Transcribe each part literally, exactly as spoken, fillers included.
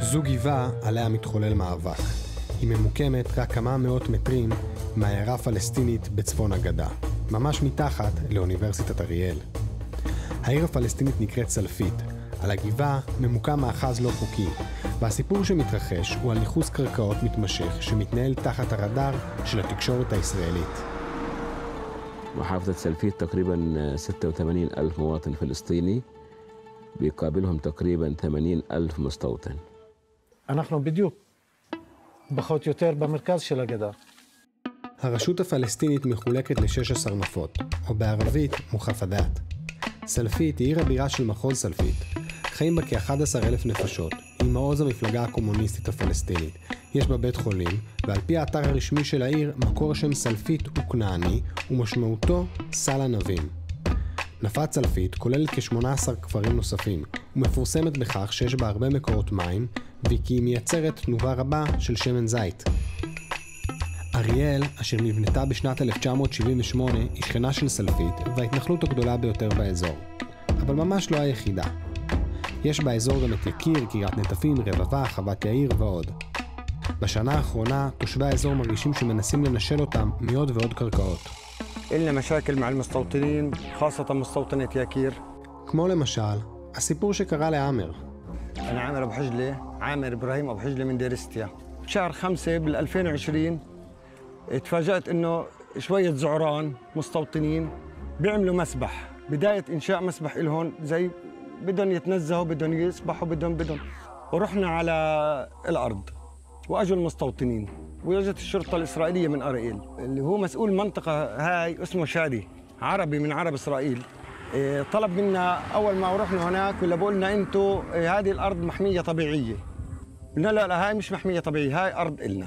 זו גבעה עליה מתחולל מאבק. היא ממוקמת רק כמה מאות מטרים מהעיירה הפלסטינית בצפון הגדה, ממש מתחת לאוניברסיטת אריאל. העיר הפלסטינית נקראת סלפית. על הגבעה ממוקם מאחז לא חוקי, והסיפור שמתרחש הוא על ניכוס קרקעות מתמשך שמתנהל תחת הרדאר של התקשורת הישראלית. محافظة سلفيت تقريبا ستة وثمانين ألف مواطن فلسطيني بيقابلهم تقريبا ثمانين ألف مستوطن. אנחנו בדיוק פחות יותר במרכז של הגדה. הרשות הפלסטינית מחולקת ל-שש עשרה נפות, או בערבית מוחפדאת. סלפית היא עיר הבירה של מחוז סלפית. חיים בה כ-אחד עשר אלף נפשות, היא מעוז המפלגה הקומוניסטית הפלסטינית. יש בה בית חולים, ועל פי האתר הרשמי של העיר, מקור השם סלפית הוא כנעני, ומשמעותו סל ענבים. נפת סלפית כוללת כ-שמונה עשר כפרים נוספים, ומפורסמת בכך שיש בה הרבה מקורות מים, וכי היא מייצרת תנובה רבה של שמן זית. אריאל, אשר נבנתה בשנת אלף תשע מאות שבעים ושמונה, היא שכנה של סלפית, וההתנחלות הגדולה ביותר באזור. אבל ממש לא היחידה. יש באזור גם את יקיר, קריית נטפים, רבבה, חוות יאיר ועוד. בשנה האחרונה, תושבי האזור מרגישים שמנסים לנשל אותם מעוד ועוד קרקעות. إلنا مشاكل مع المستوطنين خاصة مستوطنة ياكير. כמו למשל, הסיפור שקרה לעמר. أنا عامر أبو حجلة، عامر إبراهيم أبو حجلة من ديرستيا. بشهر خمسة بال ألفين وعشرين اتفاجأت إنه شوية زعران مستوطنين بيعملوا مسبح، بداية إنشاء مسبح إلهن زي بدهم يتنزهوا بدهم يسبحوا بدهم بدهم ورحنا على الأرض وأجوا المستوطنين وجت الشرطة الإسرائيلية من أرائيل اللي هو مسؤول المنطقة هاي اسمه شادي عربي من عرب إسرائيل. طلب منا أول ما رحنا هناك ولا بقولنا أنتوا هذه الأرض محمية طبيعية. قلنا لا لا هاي مش محمية طبيعية هاي أرض إلنا.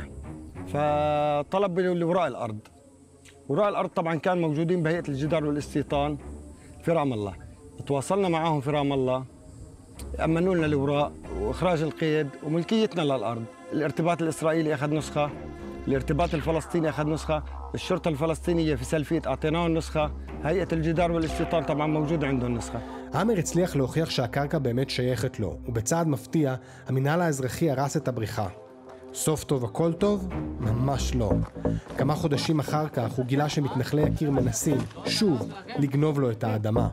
فطلب اللي وراء الأرض. وراء الأرض طبعا كان موجودين بهيئة الجدار والاستيطان في رام الله. تواصلنا معاهم في رام الله أمنوا لنا الوراء وإخراج القيد وملكيتنا للأرض. الارتباط الإسرائيلي أخذ نسخة، الارتباط الفلسطيني أخذ نسخة، الشرطة الفلسطينية في سلفيت أعطيناهم نسخة، هيئة الجدار والاستيطان طبعا موجودة عندهم نسخة. עמר הצליח להוכיח שהקרקע באמת שייכת לו, ובצעד מפתיע, המינהל האזרחי הרס את הבריכה. סוף טוב הכל טוב? ממש לא. כמה חודשים אחר כך הוא גילה שמתנחלי יקיר מנסים, שוב, לגנוב לו את האדמה.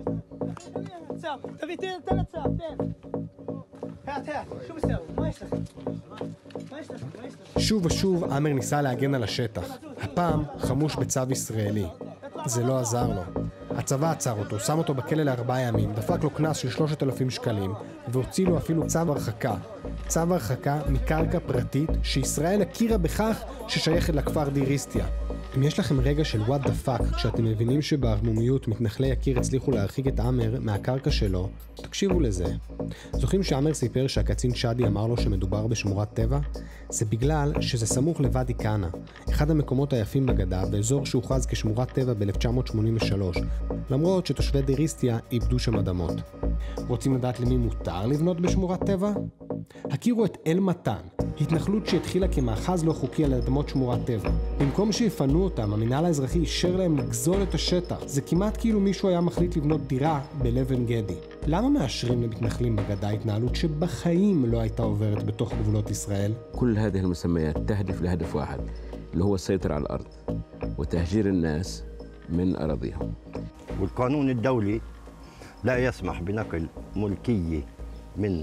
שוב ושוב עמר ניסה להגן על השטח, הפעם חמוש בצו ישראלי. זה לא עזר לו. הצבא עצר אותו, שם אותו בכלא לארבעה ימים, דפק לו קנס של שלושת אלפים שקלים, והוציא לו אפילו צו הרחקה. צו הרחקה מקרקע פרטית שישראל הכירה בכך ששייכת לכפר דיריסטיה. אם יש לכם רגע של what the fuck כשאתם מבינים שבערמומיות מתנחלי יקיר הצליחו להרחיק את עמר מהקרקע שלו, תקשיבו לזה. זוכרים שעמר סיפר שהקצין שדי אמר לו שמדובר בשמורת טבע? זה בגלל שזה סמוך לוואדי קאנה, אחד המקומות היפים בגדה, באזור שהוכרז כשמורת טבע ב-אלף תשע מאות שמונים ושלוש, למרות שתושבי דיריסטיה איבדו שם אדמות. רוצים לדעת למי מותר לבנות בשמורת טבע? הכירו את אל מתן, התנחלות שהתחילה כמאחז לא חוקי על אדמות שמורת טבע. במקום שיפנו אותם, המינהל האזרחי אישר להם לגזול את השטח. זה כמעט כאילו מישהו היה מחליט לבנות דירה בלב עין גדי. למה מאשרים למתנחלים בגדה התנהלות שבחיים לא הייתה עוברת בתוך גבולות ישראל? كل هذه المسميات تهدف لهدف واحد اللي هو السيطرة على الأرض وتهجير الناس من أراضيهم. والقانون الدولي لا يسمح بنقل ملكية من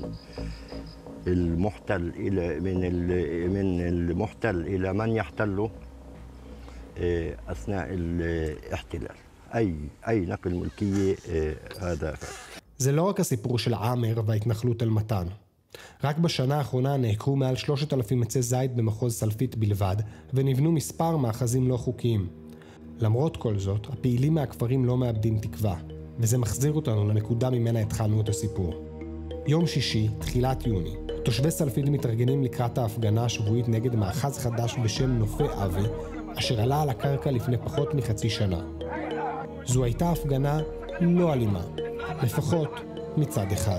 المحتل إلى من من المحتل إلى من يحتله أثناء الاحتلال. أي أي نقل ملكية هذا. זה לא רק הסיפור של עמר וההתנחלות אל מתן. רק בשנה האחרונה נעקרו מעל שלושת אלפים עצי זית במחוז סלפית בלבד, ונבנו מספר מאחזים לא חוקיים. למרות כל זאת, הפעילים מהכפרים לא מאבדים תקווה, וזה מחזיר אותנו לנקודה ממנה התחלנו את הסיפור. יום שישי, תחילת יוני, תושבי סלפית מתארגנים לקראת ההפגנה השבועית נגד מאחז חדש בשם נופי אבי, אשר עלה על הקרקע לפני פחות מחצי שנה. זו הייתה הפגנה לא אלימה, לפחות מצד אחד.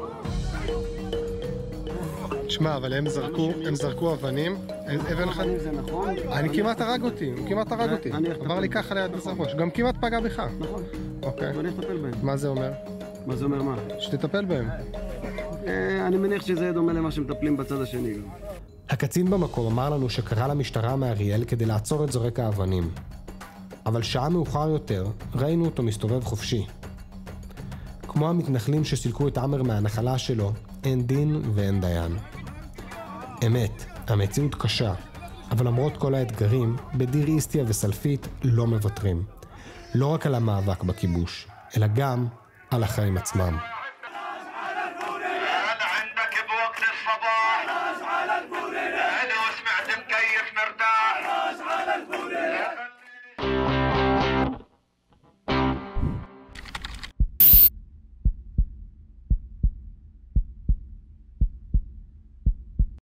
שמע, אבל הם זרקו, הם זרקו אבנים, אבן אחד... זה נכון? אני כמעט הרג אותי, הוא כמעט הרג אותי. עבר לי ככה ליד בראש, גם כמעט פגע בך. נכון. אוקיי. ואני אטפל בהם. מה זה אומר? מה זה אומר מה? שתטפל בהם. אני מניח שזה דומה למה שמטפלים בצד השני גם. הקצין במקום אמר לנו שקרא למשטרה מאריאל כדי לעצור את זורק האבנים. אבל שעה מאוחר יותר ראינו אותו מסתובב חופשי. כמו המתנחלים שסילקו את עמר מהנחלה שלו, אין דין ואין דיין. אמת, המציאות קשה, אבל למרות כל האתגרים, בדיר איסתיה וסלפית לא מוותרים. לא רק על המאבק בכיבוש, אלא גם על החיים עצמם. على البورينا. أنا وسمعت مكيف مرتاح. على البورينا.